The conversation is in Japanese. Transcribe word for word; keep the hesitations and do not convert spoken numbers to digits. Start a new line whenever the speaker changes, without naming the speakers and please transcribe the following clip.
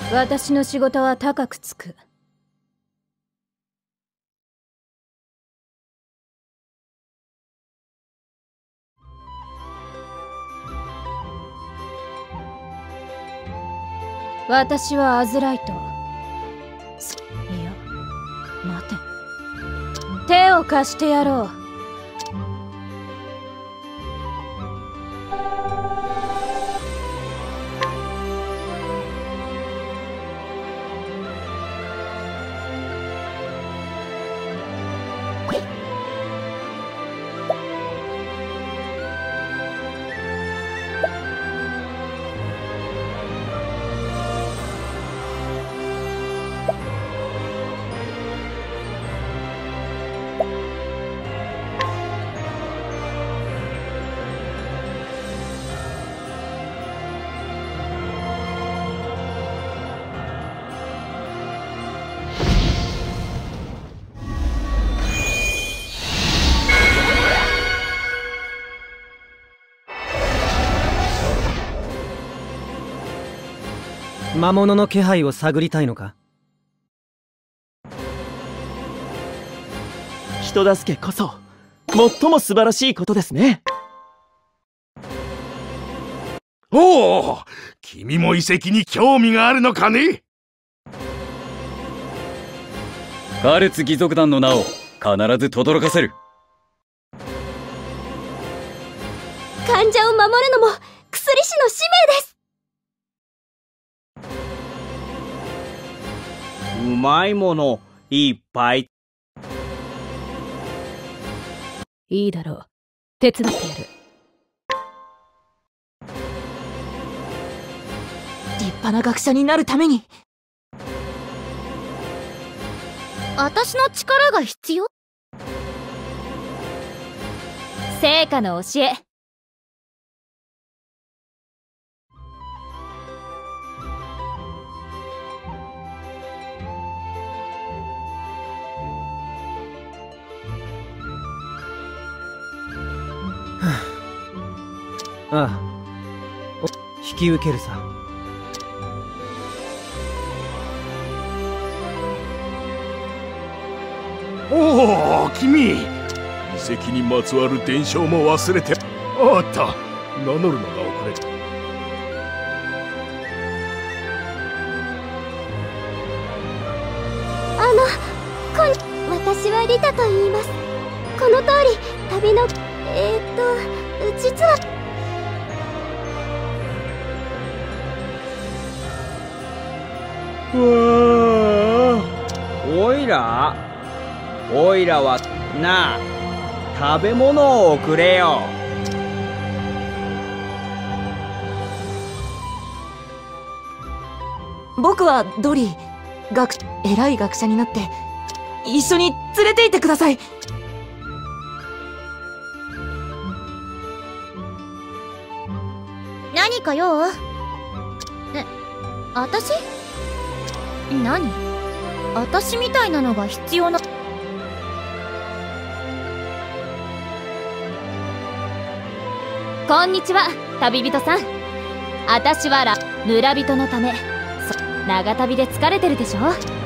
私の仕事は高くつく。私はアズライト。いや、待て。手を貸してやろう。
魔物の気配を探りたいのか。
人助けこそ最も素晴らしいことですね。
おお、君も遺跡に興味があるのかね。
カルツ義賊団の名を必ず轟かせる。
患者を守るのも薬師の使命です。
うまいものいっぱい。
いいだろう。手伝ってやる。
立派な学者になるために。
私の力が必要？
聖火の教え。
ああ、引き受けるさ。
おお、君、遺跡にまつわる伝承も忘れて。あった、名乗るのが遅れた。
あの、こん私はリタと言います。この通り旅のえー、っと実は。
うわ、おいらおいらはなあ、食べ物をくれよ。
僕はドリー、学偉い学者になって一緒に連れて行ってください。
何か用？え、私？何？私みたいなのが必要な。
こんにちは、旅人さん。あたしはラ村人のため。そ長旅で疲れてるでしょ。